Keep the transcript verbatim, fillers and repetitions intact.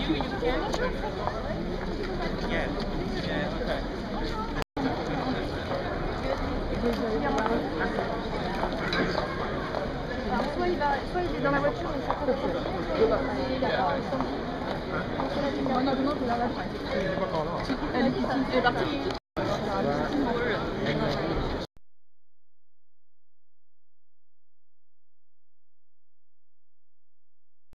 Yeah. Yeah. Okay. Soit il, va, soit il est dans la voiture, ou ça peut être. Non, non, non, elle est partie.